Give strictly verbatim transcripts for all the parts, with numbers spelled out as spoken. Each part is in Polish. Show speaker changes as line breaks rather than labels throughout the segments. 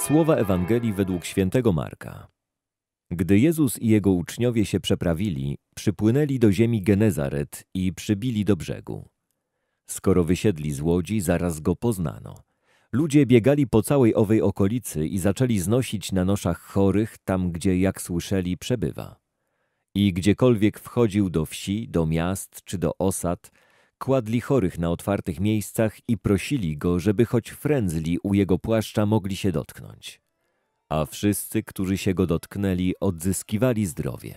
Słowa Ewangelii według świętego Marka. Gdy Jezus i Jego uczniowie się przeprawili, przypłynęli do ziemi Genezaret i przybili do brzegu. Skoro wysiedli z łodzi, zaraz Go poznano. Ludzie biegali po całej owej okolicy i zaczęli znosić na noszach chorych tam, gdzie, jak słyszeli, przebywa. I gdziekolwiek wchodził do wsi, do miast czy do osad, kładli chorych na otwartych miejscach i prosili Go, żeby choć frędzli u Jego płaszcza mogli się dotknąć. A wszyscy, którzy się Go dotknęli, odzyskiwali zdrowie.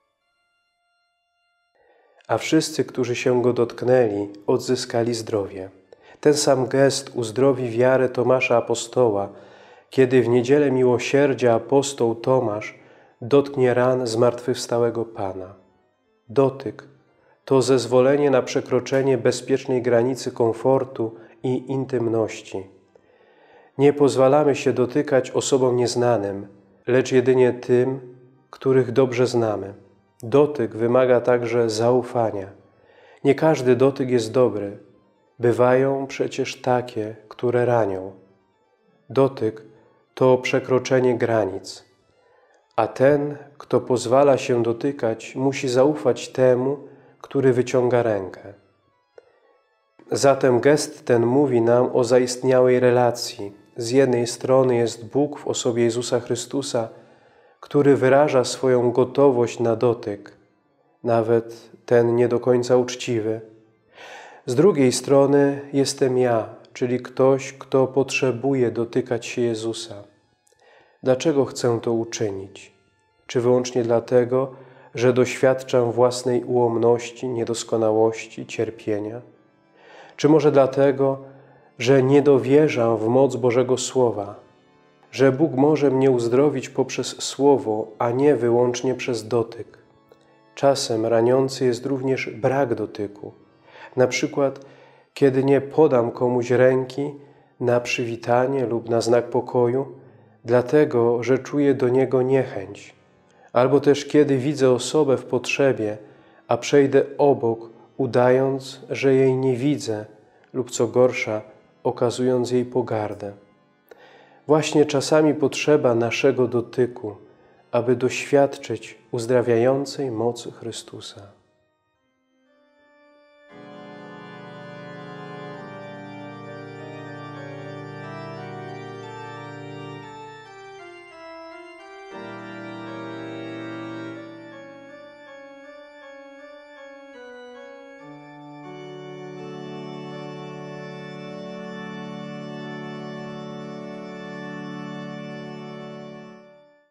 A wszyscy, którzy się Go dotknęli, odzyskali zdrowie. Ten sam gest uzdrowi wiarę Tomasza Apostoła, kiedy w niedzielę miłosierdzia apostoł Tomasz dotknie ran zmartwychwstałego Pana. Dotyk to zezwolenie na przekroczenie bezpiecznej granicy komfortu i intymności. Nie pozwalamy się dotykać osobom nieznanym, lecz jedynie tym, których dobrze znamy. Dotyk wymaga także zaufania. Nie każdy dotyk jest dobry. Bywają przecież takie, które ranią. Dotyk to przekroczenie granic. A ten, kto pozwala się dotykać, musi zaufać temu, który wyciąga rękę. Zatem gest ten mówi nam o zaistniałej relacji. Z jednej strony jest Bóg w osobie Jezusa Chrystusa, który wyraża swoją gotowość na dotyk, nawet ten nie do końca uczciwy. Z drugiej strony jestem ja, czyli ktoś, kto potrzebuje dotykać się Jezusa. Dlaczego chcę to uczynić? Czy wyłącznie dlatego, że doświadczam własnej ułomności, niedoskonałości, cierpienia? Czy może dlatego, że nie dowierzam w moc Bożego Słowa, że Bóg może mnie uzdrowić poprzez Słowo, a nie wyłącznie przez dotyk? Czasem raniący jest również brak dotyku. Na przykład, kiedy nie podam komuś ręki na przywitanie lub na znak pokoju, dlatego, że czuję do niego niechęć. Albo też kiedy widzę osobę w potrzebie, a przejdę obok, udając, że jej nie widzę lub co gorsza, okazując jej pogardę. Właśnie czasami potrzeba naszego dotyku, aby doświadczyć uzdrawiającej mocy Chrystusa.